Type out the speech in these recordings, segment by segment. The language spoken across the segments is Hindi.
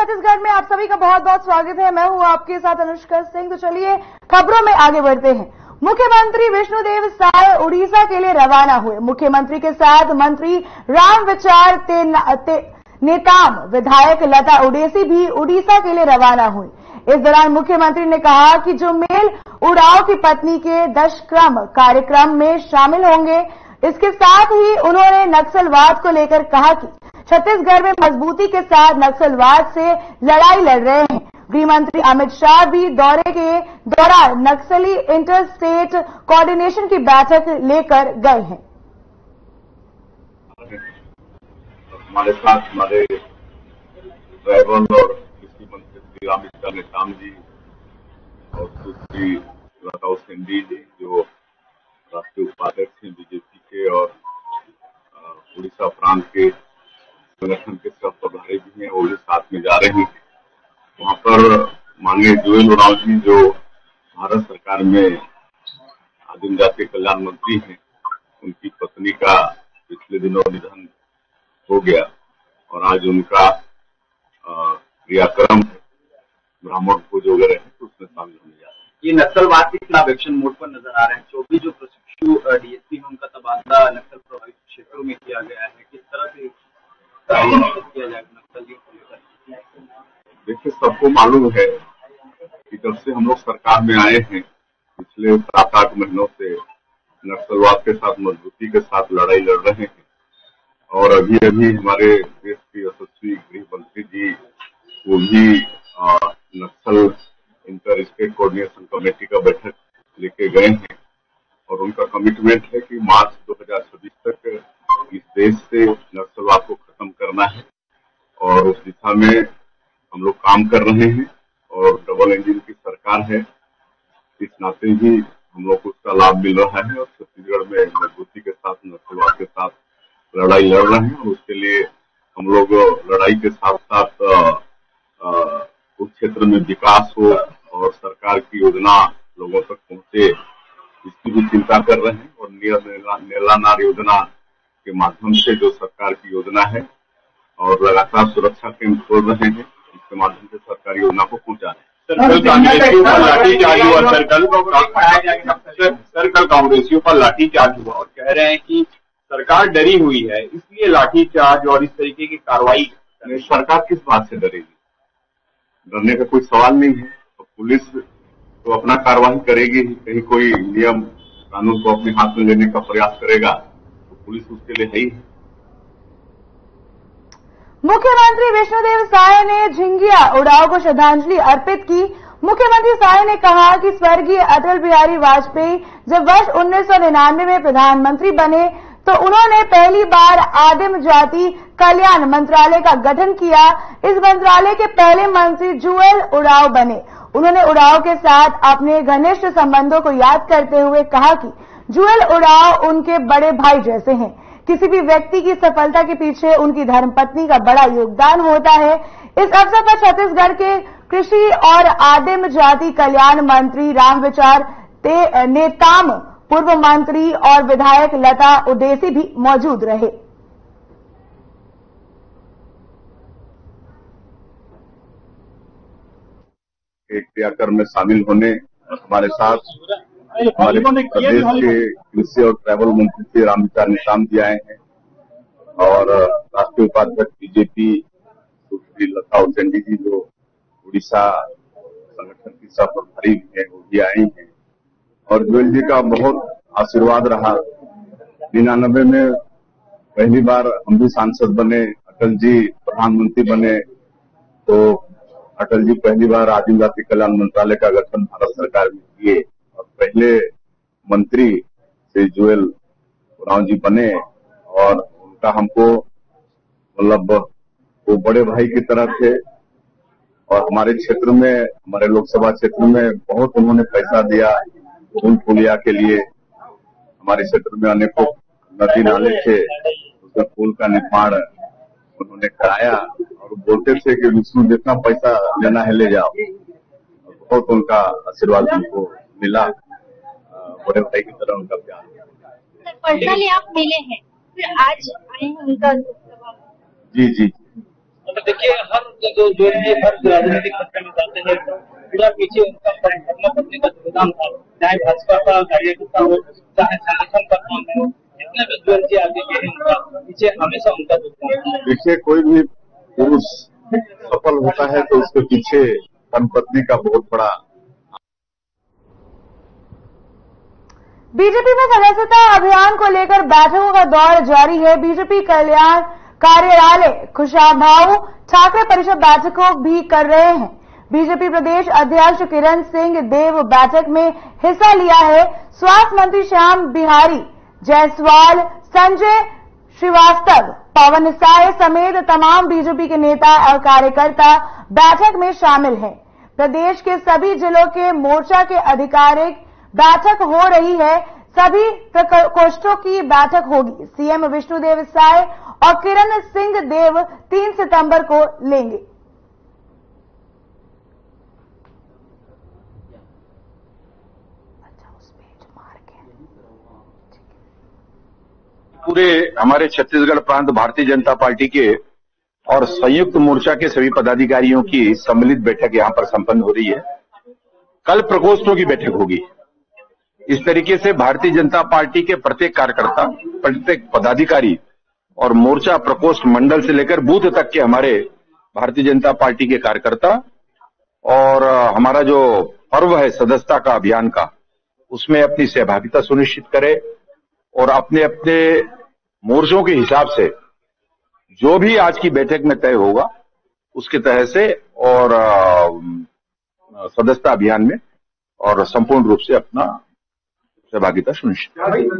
छत्तीसगढ़ में आप सभी का बहुत बहुत स्वागत है। मैं हूं आपके साथ अनुष्का सिंह। तो चलिए खबरों में आगे बढ़ते हैं। मुख्यमंत्री विष्णुदेव साय उड़ीसा के लिए रवाना हुए। मुख्यमंत्री के साथ मंत्री रामविचार नेताम, विधायक लता उडेसी भी उड़ीसा के लिए रवाना हुई। इस दौरान मुख्यमंत्री ने कहा कि जो मेल उरांव की पत्नी के दशक्रम कार्यक्रम में शामिल होंगे। इसके साथ ही उन्होंने नक्सलवाद को लेकर कहा कि छत्तीसगढ़ में मजबूती के साथ नक्सलवाद से लड़ाई लड़ रहे हैं। गृह मंत्री अमित शाह भी दौरे के दौरान नक्सली इंटर स्टेट कोऑर्डिनेशन की बैठक लेकर गए हैं। हमारे साथ हमारे ट्राइबल और कृषि मंत्री श्री रामविचार नेताम जी और सुश्री लता उडेसी जी जो राष्ट्रीय उपाध्यक्ष हैं बीजेपी के और उड़ीसा प्रांत के संगठन के सब प्रभारी भी हैं, वो भी साथ में जा रहे हैं। वहाँ पर माननीय जुएल उरांव जी जो भारत सरकार में आदिम जाति कल्याण मंत्री हैं, उनकी पत्नी का पिछले दिनों निधन हो गया और आज उनका क्रियाक्रम ब्राह्मण भोज वगैरह है तो उसमें शामिल होने जा रहे हैं। ये नक्सलवाद के खिलाफ एक्शन मोड पर नजर आ रहे हैं। 24 जो प्रशिक्षु डीएसपी में उनका तबादला नक्सल प्रभावित क्षेत्रों में किया गया है, किस तरह से किया जाएगा नक्सलियों को लेकर? देखिए, सबको मालूम है कि जब से हम लोग सरकार में आए हैं पिछले 7-8 महीनों से नक्सलवाद के साथ मजबूती के साथ लड़ाई लड़ रहे हैं और अभी हमारे देश के यशस्वी गृह मंत्री जी वो भी Naxal interstate coordination committee का बैठक लेके गए हैं और उनका कमिटमेंट है कि मार्च 2026 तक इस देश से नक्सलवाद को खत्म करना है और उस दिशा में हम लोग काम कर रहे हैं और डबल इंजन की सरकार है, इस नाते ही हम लोग को उसका लाभ मिल रहा है और छत्तीसगढ़ में मजबूती के साथ नक्सलवाद के साथ लड़ाई लड़ रहे हैं और उसके लिए हम लोग लड़ाई के साथ साथ उस क्षेत्र में विकास हो और सरकार की योजना लोगों तक पहुंचे इसकी भी चिंता कर रहे हैं और नीला नार योजना के माध्यम से जो सरकार की योजना है और लगातार सुरक्षा केंद्र खोल रहे हैं, इसके माध्यम से सरकारी योजना को पहुंचा रहे हैं। कल कांग्रेसियों पर लाठीचार्ज हुआ और कह रहे हैं कि सरकार डरी हुई है इसलिए लाठीचार्ज और इस तरीके की कार्रवाई। सरकार किस बात से डरेगी? डरने का कोई सवाल नहीं है। तो पुलिस तो अपना कार्रवाई करेगी ही, कहीं कोई नियम कानून को अपने हाथ में लेने का प्रयास करेगा तो पुलिस उसके लिए है ही। मुख्यमंत्री विष्णुदेव साय ने झिंगिया उड़ाव को श्रद्धांजलि अर्पित की। मुख्यमंत्री साय ने कहा कि स्वर्गीय अटल बिहारी वाजपेयी जब वर्ष 1999 में प्रधानमंत्री बने तो उन्होंने पहली बार आदिम जाति कल्याण मंत्रालय का गठन किया। इस मंत्रालय के पहले मंत्री जुएल उरांव बने। उन्होंने उरांव के साथ अपने घनिष्ठ संबंधों को याद करते हुए कहा कि जुएल उरांव उनके बड़े भाई जैसे हैं। किसी भी व्यक्ति की सफलता के पीछे उनकी धर्मपत्नी का बड़ा योगदान होता है। इस अवसर पर छत्तीसगढ़ के कृषि और आदिम जाति कल्याण मंत्री रामविचार नेताम, पूर्व मंत्री और विधायक लता उडेसी भी मौजूद रहे। एक क्रियाक्रम में शामिल होने हमारे साथ हमारे प्रदेश के कृषि और ट्राइबल मंत्री श्री रामविचार नेताम जी आए हैं और राष्ट्रीय उपाध्यक्ष बीजेपी सुश्री लता उडेसी जी जो उड़ीसा संगठन की सब प्रभारी है वो भी आए हैं और जुएल जी का बहुत आशीर्वाद रहा। 99 में पहली बार हम भी सांसद बने, अटल जी प्रधानमंत्री बने तो अटल जी पहली बार आदिम जाति कल्याण मंत्रालय का गठन भारत सरकार में किए और पहले मंत्री श्री जुएल उरांव जी बने और उनका हमको मतलब वो बड़े भाई की तरह थे और हमारे क्षेत्र में, हमारे लोकसभा क्षेत्र में बहुत उन्होंने पैसा दिया पुल पुलिया के लिए। हमारे क्षेत्र में अनेकों नदी नाले थे, उसमें पुल का निर्माण उन्होंने कराया और बोलते थे कि विष्णु जितना पैसा लेना है ले जाओ। बहुत उनका आशीर्वाद हमको मिला, बड़े भाई की तरह उनका प्यार। पर्सनली आप मिले हैं, फिर आज आए हैं उनका? जी। देखिए हर जो हर राजनीतिक पक्ष में जाते हैं पूरा पीछे उनका धर्म पत्नी का योगदान था, चाहे भाजपा का कार्यकर्ता हो चाहे संगठन का काम हो, जितने भी जो आगे के हैं उनका पीछे हमेशा उनका योगदान था। देखिए कोई भी पुरुष सफल होता है तो उसके पीछे धर्मपत्नी का बहुत बड़ा। बीजेपी में सदस्यता अभियान को लेकर बैठकों का दौर जारी है। बीजेपी कल्याण कार्यालय कुशाभाऊ ठाकरे परिषद बैठकों भी कर रहे हैं। बीजेपी प्रदेश अध्यक्ष किरण सिंह देव बैठक में हिस्सा लिया है। स्वास्थ्य मंत्री श्याम बिहारी जायसवाल, संजय श्रीवास्तव, पवन साय समेत तमाम बीजेपी के नेता और कार्यकर्ता बैठक में शामिल हैं। प्रदेश के सभी जिलों के मोर्चा के आधिकारिक बैठक हो रही है। सभी प्रकोष्ठों की बैठक होगी। सीएम विष्णुदेव साय और किरण सिंह देव 3 सितंबर को लेंगे। पूरे हमारे छत्तीसगढ़ प्रांत भारतीय जनता पार्टी के और संयुक्त मोर्चा के सभी पदाधिकारियों की सम्मिलित बैठक यहां पर संपन्न हो रही है। कल प्रकोष्ठों की बैठक होगी। इस तरीके से भारतीय जनता पार्टी के प्रत्येक कार्यकर्ता, प्रत्येक पदाधिकारी और मोर्चा प्रकोष्ठ मंडल से लेकर बूथ तक के हमारे भारतीय जनता पार्टी के कार्यकर्ता और हमारा जो पर्व है सदस्यता का अभियान का, उसमें अपनी सहभागिता सुनिश्चित करे और अपने अपने मोर्चों के हिसाब से जो भी आज की बैठक में तय होगा उसके तहत से और सदस्यता अभियान में और संपूर्ण रूप से अपना सहभागिता सुनिश्चित।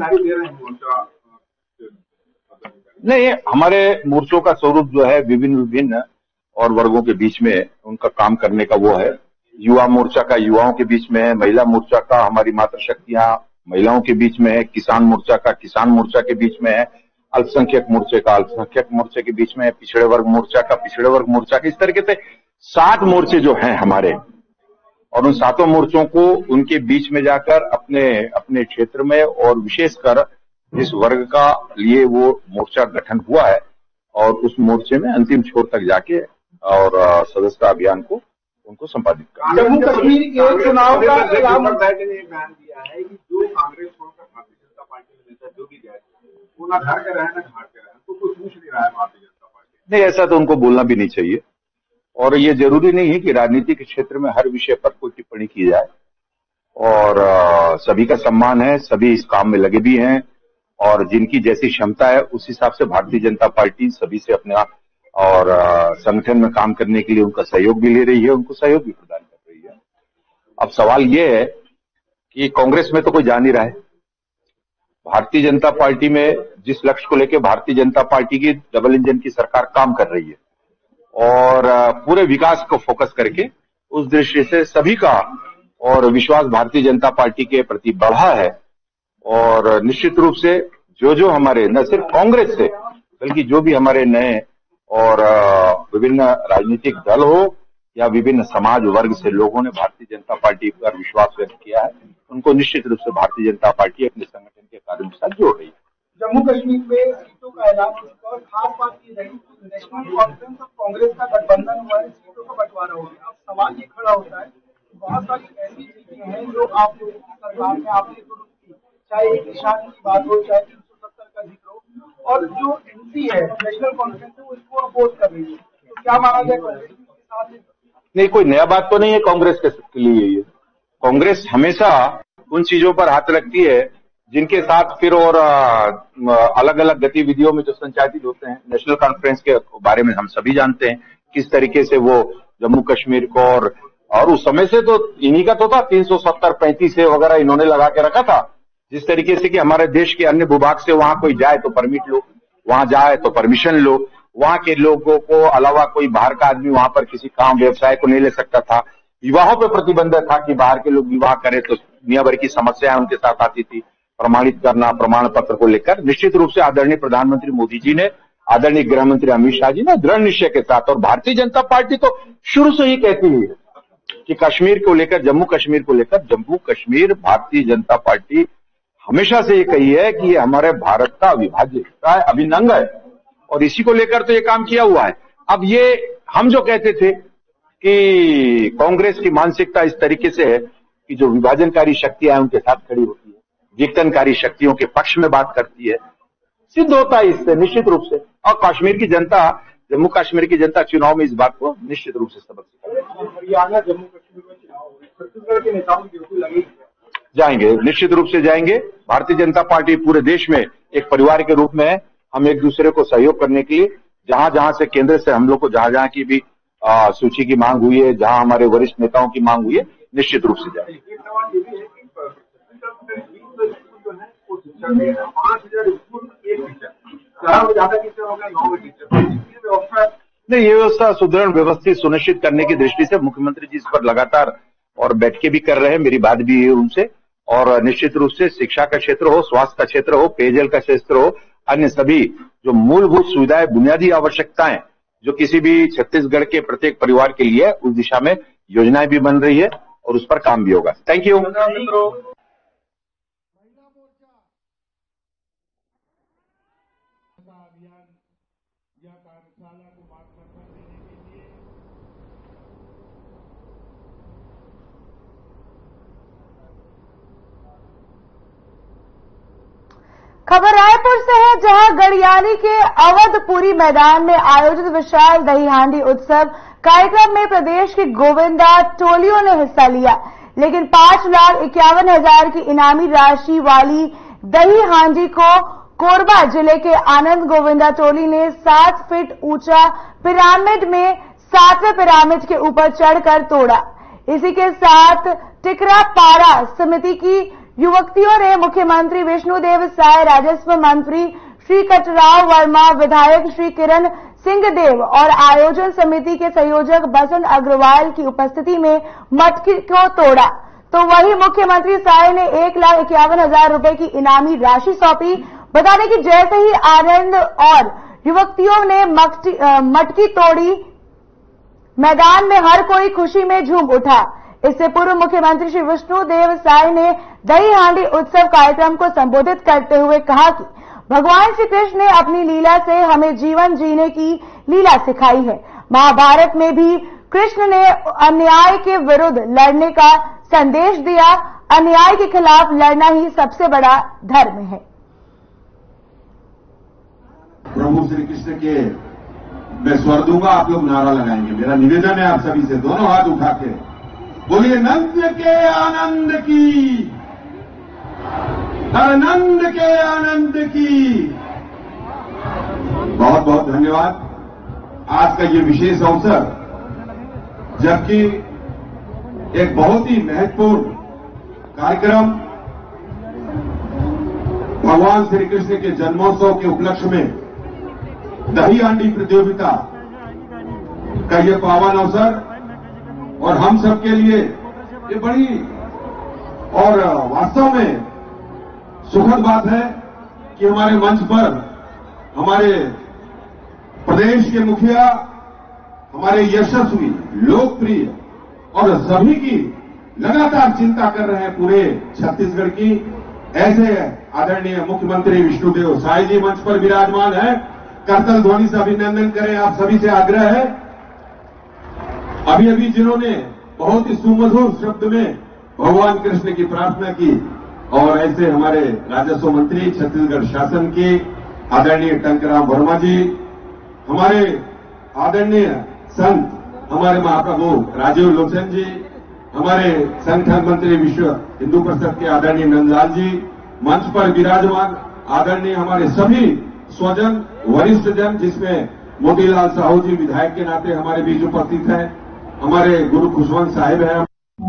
नहीं, हमारे मोर्चों का स्वरूप जो है विभिन्न और वर्गों के बीच में उनका काम करने का वो है। युवा मोर्चा का युवाओं के बीच में है, महिला मोर्चा का हमारी मातृ शक्तियां महिलाओं के बीच में है, किसान मोर्चा का किसान मोर्चा के बीच में है, अल्पसंख्यक मोर्चे का अल्पसंख्यक मोर्चे के बीच में है, पिछड़े वर्ग मोर्चा का पिछड़े वर्ग मोर्चा का। इस तरीके से 7 मोर्चे जो हैं हमारे, और उन 7 मोर्चों को उनके बीच में जाकर अपने अपने क्षेत्र में और विशेषकर जिस वर्ग का लिए वो मोर्चा गठन हुआ है और उस मोर्चे में अंतिम छोर तक जाके और सदस्यता अभियान को उनको संपादित कर। जम्मू कश्मीर के चुनाव का बैठक ने बयान दिया है कि जो कांग्रेस छोड़कर भारतीय जनता पार्टी में नेता जो भी गए वो ना घर के रहे ना घाट के रहे, तो कोई पूछ नहीं रहा है भारतीय जनता पार्टी। नहीं, ऐसा तो उनको बोलना भी नहीं चाहिए और ये जरूरी नहीं है कि राजनीतिक क्षेत्र में हर विषय पर कोई टिप्पणी की जाए और सभी का सम्मान है, सभी इस काम में लगे भी हैं और जिनकी जैसी क्षमता है उस हिसाब से भारतीय जनता पार्टी सभी से अपने और संगठन में काम करने के लिए उनका सहयोग भी ले रही है, उनको सहयोग भी प्रदान कर रही है। अब सवाल ये है कि कांग्रेस में तो कोई जा नहीं रहा है। भारतीय जनता पार्टी में जिस लक्ष्य को लेकर भारतीय जनता पार्टी की डबल इंजन की सरकार काम कर रही है और पूरे विकास को फोकस करके उस दृष्टि से सभी का और विश्वास भारतीय जनता पार्टी के प्रति बढ़ा है और निश्चित रूप से जो हमारे न सिर्फ कांग्रेस से बल्कि जो भी हमारे नए और विभिन्न राजनीतिक दल हो या विभिन्न समाज वर्ग से लोगों ने भारतीय जनता पार्टी पर विश्वास व्यक्त किया है, उनको निश्चित रूप से भारतीय जनता पार्टी अपने संगठन के कार्यों के साथ जोड़ रही है। जम्मू कश्मीर में सीटों का ऐलान और खास बात ये रही कि नेशनल कॉन्फ्रेंस और कांग्रेस का गठबंधन हुआ है, सीटों का बंटवारा हो गया। अब सवाल ये खड़ा होता है, बहुत सारी ऐसी चीजें हैं जो आप लोगों की सरकार में आपने शुरू की, चाहे एक निशानी की बात हो, चाहे 370 का जिक्र हो, और जो एनसी है नेशनल कॉन्फ्रेंस है वो इसको अपोज कर रही है, तो क्या माना जाए कांग्रेस के साथ? नहीं, कोई नया बात तो नहीं है कांग्रेस के लिए। ये कांग्रेस हमेशा उन चीजों पर हाथ रखती है जिनके साथ फिर और अलग अलग गतिविधियों में जो संचालित होते हैं। नेशनल कॉन्फ्रेंस के बारे में हम सभी जानते हैं किस तरीके से वो जम्मू कश्मीर को और उस समय से तो इन्हीं का तो था 370 35 वगैरह इन्होंने लगा के रखा था, जिस तरीके से कि हमारे देश के अन्य भूभाग से वहां कोई जाए तो परमिट लो, वहां जाए तो परमिशन लो, वहां के लोगों को अलावा कोई बाहर का आदमी वहां पर किसी काम व्यवसाय को नहीं ले सकता था। विवाहों पर प्रतिबंध था कि बाहर के लोग विवाह करें तो दुनिया भर की समस्याएं उनके साथ आती थी। प्रमाणित करना, प्रमाण पत्र को लेकर निश्चित रूप से आदरणीय प्रधानमंत्री मोदी जी ने, आदरणीय गृह मंत्री अमित शाह जी ने दृढ़ निश्चय के साथ, और भारतीय जनता पार्टी तो शुरू से ही कहती है कि कश्मीर को लेकर, जम्मू कश्मीर को लेकर, जम्मू कश्मीर भारतीय जनता पार्टी हमेशा से ये कही है कि ये हमारे भारत का अविभाज्य हिस्सा है, अभिन्न अंग है, और इसी को लेकर तो ये काम किया हुआ है। अब ये हम जो कहते थे कि कांग्रेस की मानसिकता इस तरीके से है कि जो विभाजनकारी शक्तियां हैं उनके साथ खड़ी होती है, विघटनकारी शक्तियों के पक्ष में बात करती है, सिद्ध होता है इससे निश्चित रूप से। और कश्मीर की जनता, जम्मू कश्मीर की जनता चुनाव में इस बात को निश्चित रूप से सबक सिखाएगी। हरियाणा जम्मू कश्मीर में चुनाव हो गए, छत्तीसगढ़ के नेताओं की ड्यूटी लगेगी, जाएंगे, निश्चित रूप से जाएंगे। भारतीय जनता पार्टी पूरे देश में एक परिवार के रूप में है। हम एक दूसरे को सहयोग करने के लिए जहां जहां से केंद्र से हम लोग को जहां जहां की भी सूची की मांग हुई है, जहां हमारे वरिष्ठ नेताओं की मांग हुई है, निश्चित रूप से जाएंगे। एक सवाल ये भी है कि छत्तीसगढ़ में 20 स्कूल जो है वो शिक्षा दे रहे हैं, 5000 स्कूल एक टीचर, शहर में ज्यादा टीचर हो गए, 9 टीचर, ये व्यवस्था नहीं, ये व्यवस्था सुदृढ़ व्यवस्थित सुनिश्चित करने की दृष्टि से मुख्यमंत्री जी इस पर लगातार और बैठ के भी कर रहे हैं। मेरी बात भी है उनसे, और निश्चित रूप से शिक्षा का क्षेत्र हो, स्वास्थ्य का क्षेत्र हो, पेयजल का क्षेत्र हो, अन्य सभी जो मूलभूत सुविधाएं, बुनियादी आवश्यकताएं जो किसी भी छत्तीसगढ़ के प्रत्येक परिवार के लिए, उस दिशा में योजनाएं भी बन रही है और उस पर काम भी होगा। Thank you. खबर रायपुर से है, जहां गढ़ियाली के अवधपुरी मैदान में आयोजित विशाल दही हांडी उत्सव कार्यक्रम में प्रदेश की गोविंदा टोलियों ने हिस्सा लिया, लेकिन 5,51,000 की इनामी राशि वाली दही हांडी को कोरबा जिले के आनंद गोविंदा टोली ने 7 फीट ऊंचा पिरामिड में 7वें पिरामिड के ऊपर चढ़कर तोड़ा। इसी के साथ टिकरा पारा समिति की युवतियों ने मुख्यमंत्री विष्णुदेव साय, राजस्व मंत्री श्री कटराव वर्मा, विधायक श्री किरण सिंहदेव और आयोजन समिति के संयोजक बसंत अग्रवाल की उपस्थिति में मटकी को तोड़ा। तो वही मुख्यमंत्री साय ने 1,51,000 रुपए की इनामी राशि सौंपी। बताने की जैसे ही आनंद और युवतियों ने मटकी तोड़ी, मैदान में हर कोई खुशी में झूम उठा। इससे पूर्व मुख्यमंत्री श्री विष्णुदेव साय ने दही हांडी उत्सव कार्यक्रम को संबोधित करते हुए कहा कि भगवान श्री कृष्ण ने अपनी लीला से हमें जीवन जीने की लीला सिखाई है। महाभारत में भी कृष्ण ने अन्याय के विरुद्ध लड़ने का संदेश दिया। अन्याय के खिलाफ लड़ना ही सबसे बड़ा धर्म है। प्रभु श्री कृष्ण के मैं स्वर दूंगा, आप लोग नारा लगाएंगे। मेरा निवेदन है आप सभी से, दोनों हाथ उठा के बोलिए, नंद के आनंद की, हर नंद के आनंद की। बहुत बहुत धन्यवाद। आज का ये विशेष अवसर, जबकि एक बहुत ही महत्वपूर्ण कार्यक्रम भगवान श्री कृष्ण के जन्मोत्सव के उपलक्ष्य में दही हांडी प्रतियोगिता का ये पावन अवसर, और हम सबके लिए ये बड़ी और वास्तव में सुखद बात है कि हमारे मंच पर हमारे प्रदेश के मुखिया, हमारे यशस्वी, लोकप्रिय और सभी की लगातार चिंता कर रहे हैं पूरे छत्तीसगढ़ की, ऐसे आदरणीय मुख्यमंत्री विष्णुदेव साय जी मंच पर विराजमान है। करतल ध्वनि से अभिनंदन करें, आप सभी से आग्रह है। अभी अभी जिन्होंने बहुत ही सुमधुर शब्द में भगवान कृष्ण की प्रार्थना की, और ऐसे हमारे राजस्व मंत्री छत्तीसगढ़ शासन के आदरणीय टंकराम वर्मा जी, हमारे आदरणीय संत, हमारे महाप्रभु राजीव लोचन जी, हमारे संगठन मंत्री विश्व हिंदू परिषद के आदरणीय नंदलाल जी, मंच पर विराजमान आदरणीय हमारे सभी स्वजन, वरिष्ठ जन, जिसमें मोतीलाल साहू जी विधायक के नाते हमारे बीच उपस्थित हैं, हमारे गुरु खुशवंत साहिब हैं।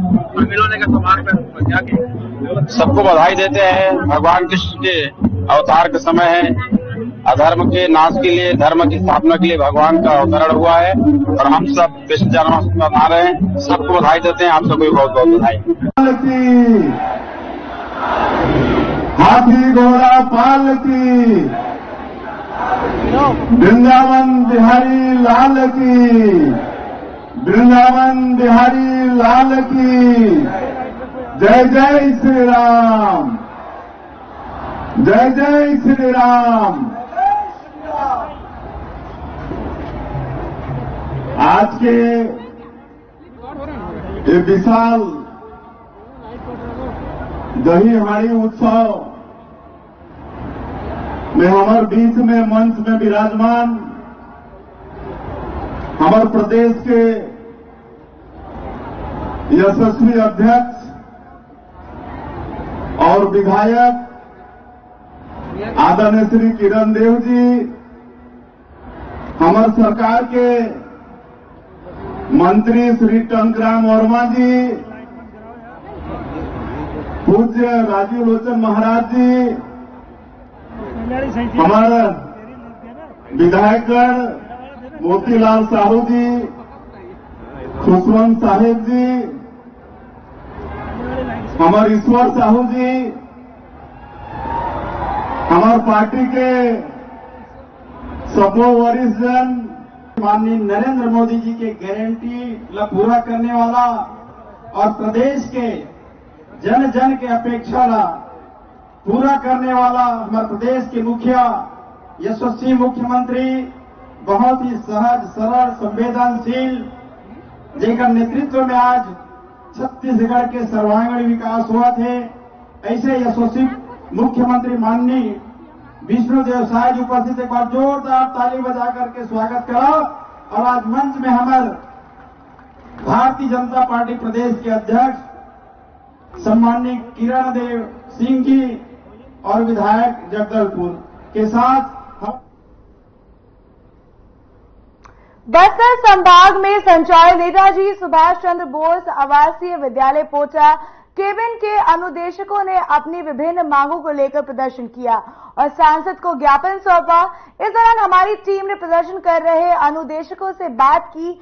सबको बधाई देते हैं। भगवान कृष्ण के अवतार का समय है। अधर्म के नाश के लिए, धर्म की स्थापना के लिए भगवान का अवतरण हुआ है, और हम सब कृष्ण जन्माष्टमी मना रहे हैं। सबको बधाई देते हैं। आप सबको भी बहुत बहुत बधाई। हाथी घोड़ा पाल की, वृंदावन बिहारी लाल की, वृंदावन बिहारी लाल की। जय जय श्री राम, जय जय श्री राम। आज के ये विशाल दही हांडी उत्सव में हमारे बीच में मंच में विराजमान हमारे प्रदेश के यशस्वी अध्यक्ष और विधायक आदरणीय श्री किरण देव जी, हमारे सरकार के मंत्री श्री टंकराम वर्मा जी, पूज्य राजीव लोचन महाराज जी, हमारा विधायकगण मोतीलाल साहू जी, खुशवंत साहेब जी, हमारे ईश्वर साहू जी, हमारी पार्टी के सपो वरिष्ठ जन, माननीय नरेंद्र मोदी जी के गारंटी पूरा करने वाला और प्रदेश के जन जन के अपेक्षा पूरा करने वाला हमारे प्रदेश के मुखिया यशस्वी मुख्यमंत्री, बहुत ही सहज सरल संवेदनशील, जिनका नेतृत्व में आज छत्तीसगढ़ के सर्वांगीण विकास हुआ थे। ऐसे यशस्वी मुख्यमंत्री माननीय विष्णुदेव साय जी उपस्थित, एक बार जोरदार ताली बजा करके स्वागत करा। और आज मंच में हमारे भारतीय जनता पार्टी प्रदेश के अध्यक्ष सम्माननीय किरण देव सिंह जी और विधायक जगदलपुर के साथ बस्तर संभाग में संचालित नेताजी सुभाष चंद्र बोस आवासीय विद्यालय पोटा केबिन के अनुदेशकों ने अपनी विभिन्न मांगों को लेकर प्रदर्शन किया और सांसद को ज्ञापन सौंपा। इस दौरान हमारी टीम ने प्रदर्शन कर रहे अनुदेशकों से बात की।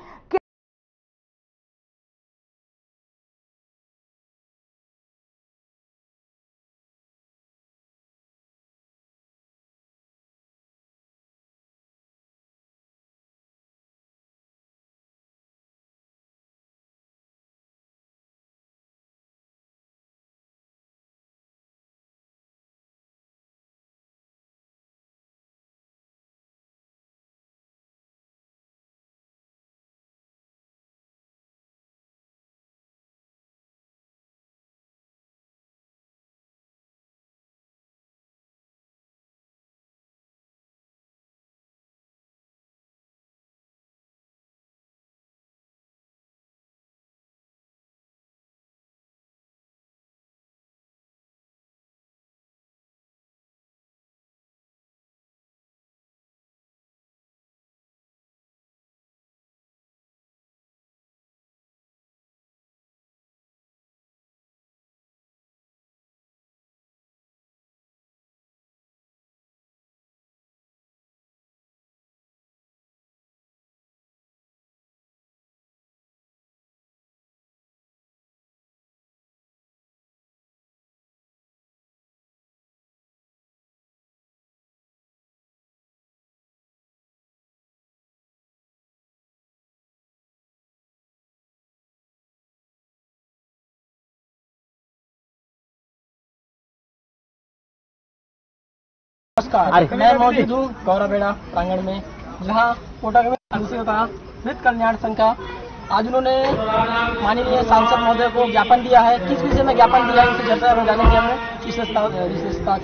नमस्कार, मैं मौजूद हूँ गौराबेड़ा प्रांगण में, जहाँ कोटा के वित्त कल्याण संघ का आज उन्होंने माननीय सांसद महोदय को ज्ञापन दिया है। किस विषय में ज्ञापन दिया है, इसकी चर्चा में जानेंगे हमने विशेषता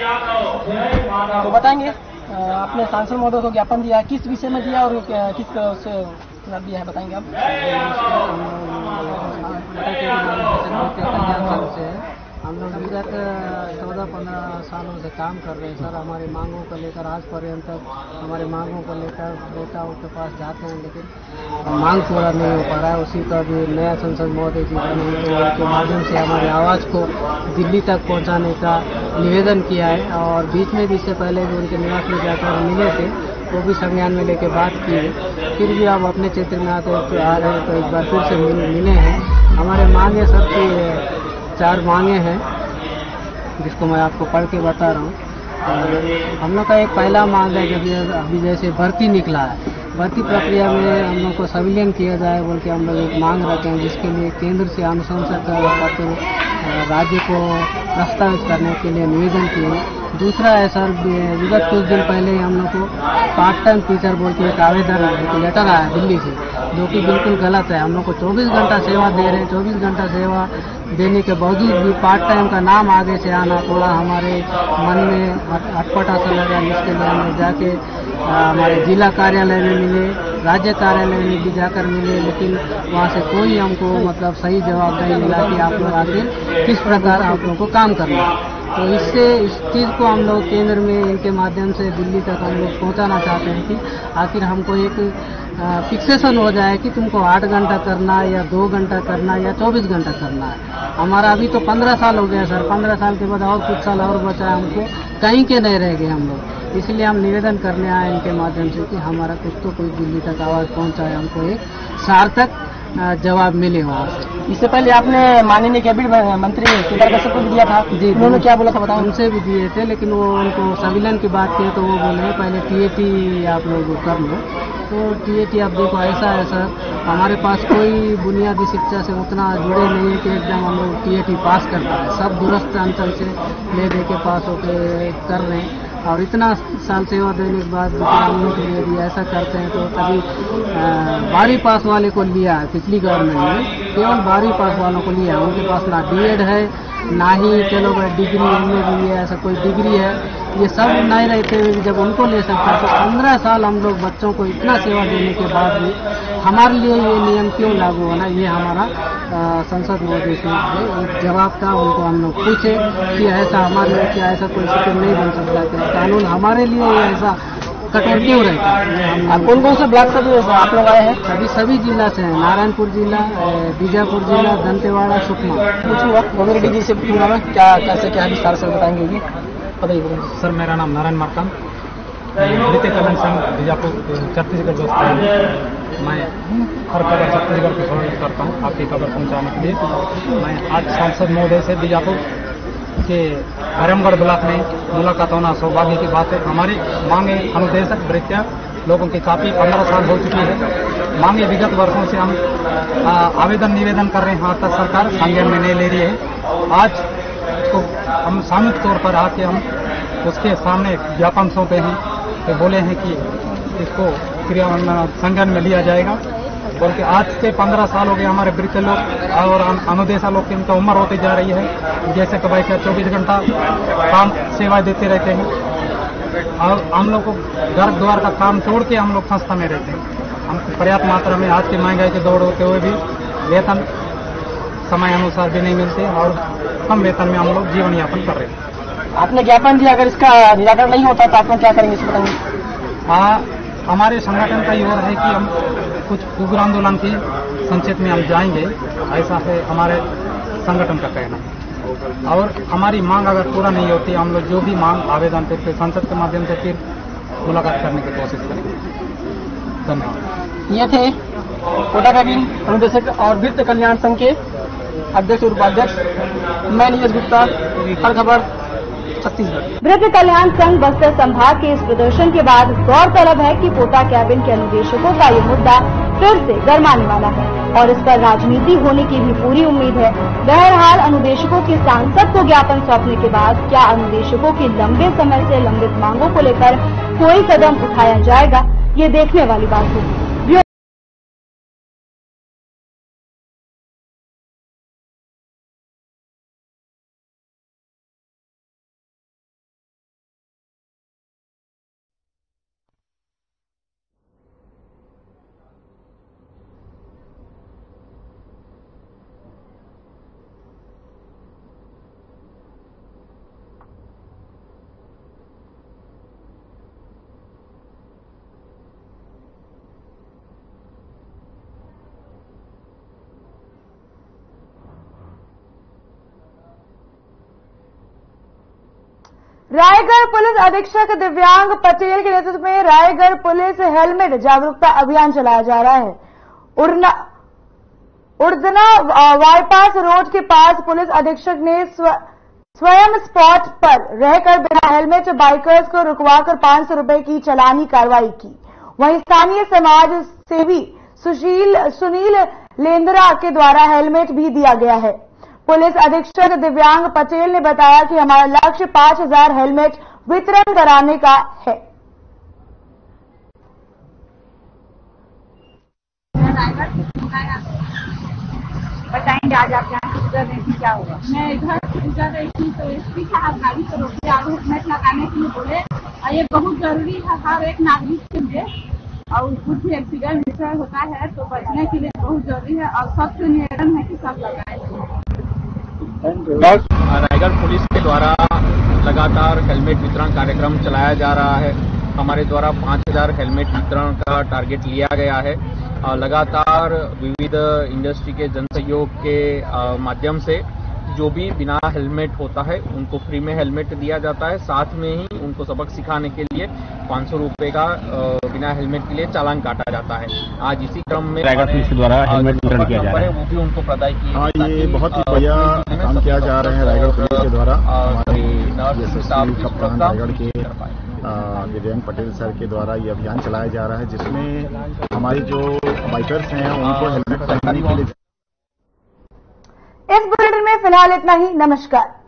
से। तो बताएंगे, आपने सांसद महोदय को ज्ञापन दिया है, किस विषय में दिया और किस से दिया है, बताएंगे आप। हम लोग विगत 14-15 सालों से काम कर रहे हैं सर। हमारी मांगों को लेकर आज पर्यंत हमारी मांगों को लेकर नेताओं के पास जाते हैं, लेकिन मांग पूरा नहीं हो पा रहा है। उसी का भी नया संसद महोदय जी बने तो उनके माध्यम से हमारी आवाज़ को दिल्ली तक पहुंचाने का निवेदन किया है। और बीच में भी इससे पहले भी उनके निवास में जाकर मिले थे, वो भी संज्ञान में लेके बात की है। फिर भी आप अपने क्षेत्र में आते तो आ रहे हैं, तो एक बार फिर से मिले हैं। हमारे मांगे सबकी 4 मांगे हैं, जिसको मैं आपको पढ़ के बता रहा हूँ। हम लोग का एक पहला मांग है, जब अभी जैसे भर्ती निकला है, भर्ती प्रक्रिया में हम लोग को संविलियन किया जाए बोल के हम लोग एक मांग रखे हैं, जिसके लिए केंद्र से अनुशंसा कर राज्य को प्रस्तावित करने के लिए निवेदन किए। दूसरा है सर, विगत कुछ दिन पहले ही हम लोग को पार्ट टाइम टीचर बोल के एक आवेदन, एक लेटर आया दिल्ली से, जो कि बिल्कुल गलत है। हम लोग को 24 घंटा सेवा दे रहे हैं। 24 घंटा सेवा देने के बावजूद भी पार्ट टाइम का नाम आगे से आना थोड़ा हमारे मन में अटपटा सा लगा, जिसके लिए हम लोग जाके हमारे जिला कार्यालय में मिले, राज्य कार्यालय में भी जाकर मिले, लेकिन वहाँ से कोई हमको मतलब सही जवाब नहीं मिला कि आप लोग आखिर किस प्रकार आप लोगों को काम करना है। तो इससे इस चीज़ को हम लोग केंद्र में इनके माध्यम से दिल्ली तक हम लोग पहुँचाना चाहते हैं कि आखिर हमको एक फिक्सेशन हो जाए कि तुमको 8 घंटा करना है या 2 घंटा करना है या 24 घंटा करना है। हमारा अभी तो 15 साल हो गया सर, 15 साल के बाद और कुछ साल और बचा है, हमको कहीं के नहीं रह गए हम लोग। इसलिए हम निवेदन करने आए इनके माध्यम से कि हमारा कुछ तो कोई दिल्ली तक आवाज़ पहुँचाए, हमको एक सार्थक जवाब मिले वहाँ से। इससे पहले आपने माननीय कैबिनेट मंत्री केदार कश्यप को भी दिया था जी, उन्होंने क्या बोला था बताओ? उनसे भी दिए थे, लेकिन वो उनको संविलियन की बात की तो वो बोले पहले टीएटी आप लोग कर लो। तो टीएटी आप देखो ऐसा है सर, हमारे पास कोई बुनियादी शिक्षा से उतना जुड़े नहीं है कि एकदम हम लोग टीएटी पास करता है। सब दूरस्थ अंचल से ले दे के पास होके कर रहे हैं, और इतना साल सेवा देने के बाद यदि ऐसा करते हैं तो कभी 12वीं पास वाले को लिया पिछली गवर्नमेंट ने, केवल 12वीं पास वालों को लिया, उनके पास ना डीएड है ना ही चलो डिग्री एमए भी है, ऐसा कोई डिग्री है, ये सब नहीं रहते हुए भी जब उनको ले सकता है तो 15 साल हम लोग बच्चों को इतना सेवा देने के बाद भी हमारे लिए ये नियम क्यों लागू होना, ये हमारा संसद महोदय से एक जवाब था। उनको हम लोग पूछे कि ऐसा हमारे लिए क्या ऐसा कोई स्थिति नहीं बन सकता है, कानून हमारे लिए ऐसा कठोर क्यों रहता है। आप कौन कौन से ब्लॉक से आप लोग आए हैं? अभी सभी जिला से हैं, नारायणपुर जिला, बीजापुर जिला, दंतेवाड़ा, सुकमा। पूछूंगा मोबिलिटी जी से पूछूंगा मैं क्या कैसे क्या विस्तार से बताएंगे ये बताइए। सर मेरा नाम नारायण मार्कंड, नृत्य कल्याण संघ बीजापुर छत्तीसगढ़ दोस्त है। मैं हर खबर छत्तीसगढ़ की फॉरवर्ड करता हूँ आपकी खबर पहुँचाने के लिए। मैं आज सांसद महोदय से बीजापुर के हरमगढ़ ब्लॉक में मुलाकात होना सौभाग्य की बात है। हमारी मांगे अनुदेशक वृत्तियाँ लोगों की काफ़ी 15 साल हो चुकी है। मांगे विगत वर्षों से हम आवेदन निवेदन कर रहे हैं, आज तक सरकार संज्ञान में नहीं ले रही है। आज तो हम सामूहिक तौर पर आके हम उसके सामने ज्ञापन सौंपे हैं, तो बोले हैं कि इसको क्रियान्वयन संज्ञान में लिया जाएगा। बल्कि आज से 15 साल हो गए हमारे वृद्ध लोग और अनुदेशा लोग की उनका उम्र होती जा रही है। जैसे कि भाई क्या 24 घंटा काम सेवा देते रहते हैं और हम लोग को घर द्वार का काम छोड़ के हम लोग संस्था में रहते हैं। हमको पर्याप्त मात्रा में आज की महंगाई के दौड़ होते हुए भी वेतन समय अनुसार भी नहीं मिलते और कम वेतन में हम लोग जीवन यापन कर रहे हैं। आपने ज्ञापन दिया, अगर इसका निराकरण नहीं होता तो आप लोग क्या करेंगे इस बताइए। हमारे संगठन का ये और है कि हम कुछ उग्र आंदोलन की संक्षेप में हम जाएंगे, ऐसा है हमारे संगठन का कहना है। और हमारी मांग अगर पूरा नहीं होती, हम लोग जो भी मांग आवेदन फिर संसद के माध्यम से फिर मुलाकात करने की कोशिश करेंगे। धन्यवाद। ये थे कोटा कैबिनेट अनुदेशक और वृत्त कल्याण संघ के अध्यक्ष और उपाध्यक्ष, मैं नीरज गुप्ता, हर खबर छत्तीसगढ़। वृत्त कल्याण संघ बस्तर संभाग के इस प्रदर्शन के बाद गौरतलब है कि कोटा कैबिन के अनुदेशकों का ये मुद्दा फिर से गरमाने वाला है और इस पर राजनीति होने की भी पूरी उम्मीद है। बहरहाल अनुदेशकों के सांसद को ज्ञापन सौंपने के बाद क्या अनुदेशकों की लंबे समय से लंबित मांगों को लेकर कोई कदम उठाया जाएगा, ये देखने वाली बात होगी। रायगढ़ पुलिस अधीक्षक दिव्यांग पटेल के नेतृत्व में रायगढ़ पुलिस हेलमेट जागरूकता अभियान चलाया जा रहा है। उड़दना बाईपास रोड के पास पुलिस अधीक्षक ने स्वयं स्पॉट पर रहकर बिना हेलमेट बाइकर्स को रुकवाकर 500 रुपए की चालानी कार्रवाई की। वहीं स्थानीय समाज सेवी सुनील लेंदरा के द्वारा हेलमेट भी दिया गया है। पुलिस अधीक्षक दिव्यांग पटेल ने बताया कि हमारा लक्ष्य 5000 हेलमेट वितरण कराने का है। बताएंगे आज आप यहाँ से गुजर रही थी, क्या हुआ? मैं इधर से गुजर रही थी तो एसपी साहब गाड़ी को रोके और हेलमेट लगाने के लिए बोले, और ये बहुत जरूरी है हर एक नागरिक के लिए, और कुछ भी एक्सीडेंट विषय होता है तो बचने के लिए बहुत जरूरी है और सबसे निवेदन है कि सब लगाए। रायगढ़ पुलिस के द्वारा लगातार हेलमेट वितरण कार्यक्रम चलाया जा रहा है। हमारे द्वारा 5000 हेलमेट वितरण का टारगेट लिया गया है। लगातार विविध इंडस्ट्री के जनसहयोग के माध्यम से जो भी बिना हेलमेट होता है उनको फ्री में हेलमेट दिया जाता है। साथ में ही उनको सबक सिखाने के लिए 500 रुपए का बिना हेलमेट के लिए चालान काटा जाता है। आज इसी क्रम में रायगढ़ पुलिस के द्वारा हेलमेट वितरण किया जा रहा है, वो भी उनको प्रदाय किया। हाँ, ये बहुत ही बढ़िया काम किया जा रहा है रायगढ़ पुलिस के द्वारा। हमारे एसएसपी कप्तान रायगढ़ के दिव्यांग पटेल सर के द्वारा ये अभियान चलाया जा रहा है, जिसमें हमारी जो बाइकर्स हैं उनको हेलमेट पहनने के लिए। इस बुलेटिन में फिलहाल इतना ही। नमस्कार।